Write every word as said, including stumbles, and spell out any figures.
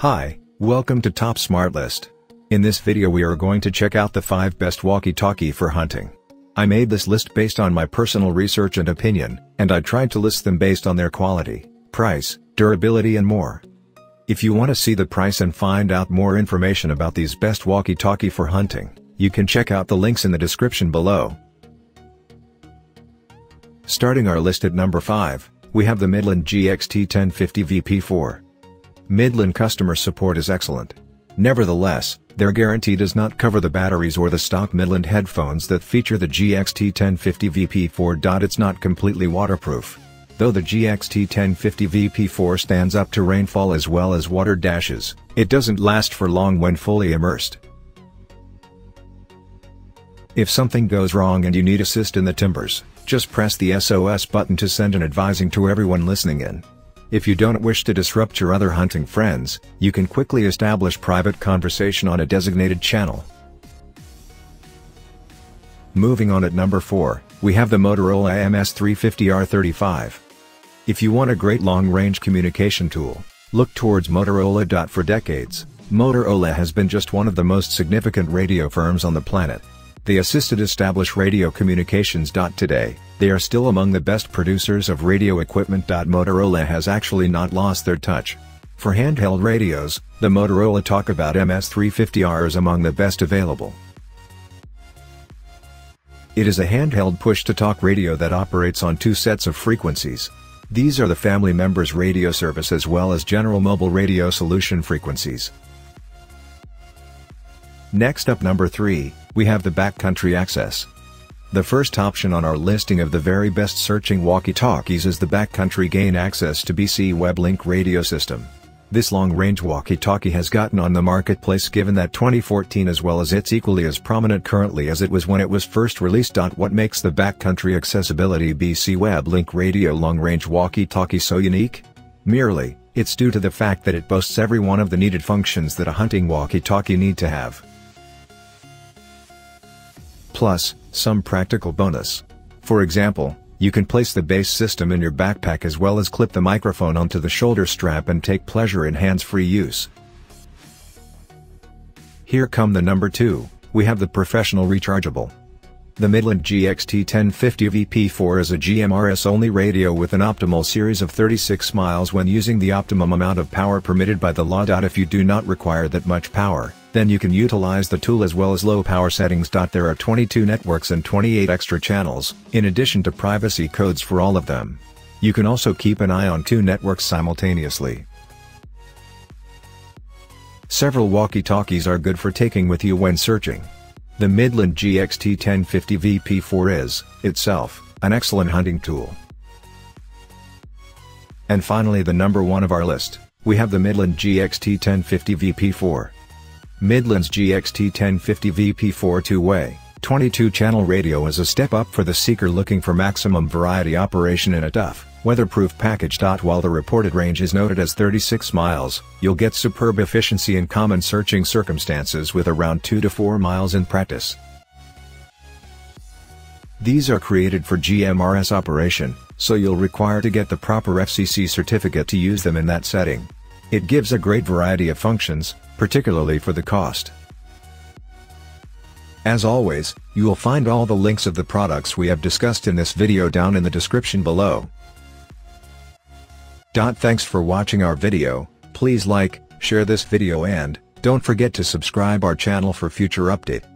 Hi, welcome to Top Smart List. In this video we are going to check out the five best walkie-talkie for hunting. I made this list based on my personal research and opinion, and I tried to list them based on their quality, price, durability and more. If you want to see the price and find out more information about these best walkie-talkie for hunting, you can check out the links in the description below. Starting our list at number five, we have the Midland G X T ten fifty V P four. Midland customer support is excellent. Nevertheless, their guarantee does not cover the batteries or the stock Midland headphones that feature the G X T ten fifty V P four. It's not completely waterproof. Though the G X T ten fifty V P four stands up to rainfall as well as water dashes, it doesn't last for long when fully immersed. If something goes wrong and you need assist in the timbers, just press the S O S button to send an advising to everyone listening in. If you don't wish to disrupt your other hunting friends, you can quickly establish private conversation on a designated channel. Moving on at number four, we have the Motorola M S three fifty R thirty-five. If you want a great long-range communication tool, look towards Motorola. For decades, Motorola has been just one of the most significant radio firms on the planet. They assisted establish radio communications. Today, they are still among the best producers of radio equipment. Motorola has actually not lost their touch. For handheld radios, the Motorola Talkabout M S three fifty R is among the best available. It is a handheld push-to-talk radio that operates on two sets of frequencies. These are the family members radio service as well as general mobile radio solution frequencies. Next up, number three, we have the Backcountry Access. The first option on our listing of the very best searching walkie-talkies is the Backcountry Gain Access to B C WebLink radio system. This long-range walkie-talkie has gotten on the marketplace given that twenty fourteen as well as it's equally as prominent currently as it was when it was first released. What makes the Backcountry Accessibility B C WebLink radio long-range walkie-talkie so unique? Merely, it's due to the fact that it boasts every one of the needed functions that a hunting walkie-talkie need to have. Plus, some practical bonus. For example, you can place the base system in your backpack as well as clip the microphone onto the shoulder strap and take pleasure in hands-free use. Here come the number two, we have the Professional Rechargeable. The Midland G X T ten fifty V P four is a G M R S-only radio with an optimal series of thirty-six miles when using the optimum amount of power permitted by the law. If you do not require that much power, then you can utilize the tool as well as low power settings. There are twenty-two networks and twenty-eight extra channels, in addition to privacy codes for all of them. You can also keep an eye on two networks simultaneously. Several walkie-talkies are good for taking with you when searching. The Midland G X T ten fifty V P four is, itself, an excellent hunting tool. And finally, the number one of our list, we have the Midland G X T ten fifty V P four. Midland's G X T ten fifty V P four two-way, twenty-two channel radio is a step up for the seeker looking for maximum variety operation in a tough, weatherproof package. While the reported range is noted as thirty-six miles, you'll get superb efficiency in common searching circumstances with around two to four miles in practice. These are created for G M R S operation, so you'll require to get the proper F C C certificate to use them in that setting. It gives a great variety of functions, particularly for the cost. As always, you will find all the links of the products we have discussed in this video down in the description below. Thanks for watching our video. Please like, share this video and don't forget to subscribe our channel for future update.